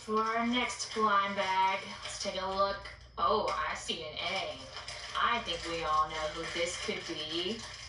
For our next blind bag, let's take a look. Oh, I see an A. I think we all know who this could be.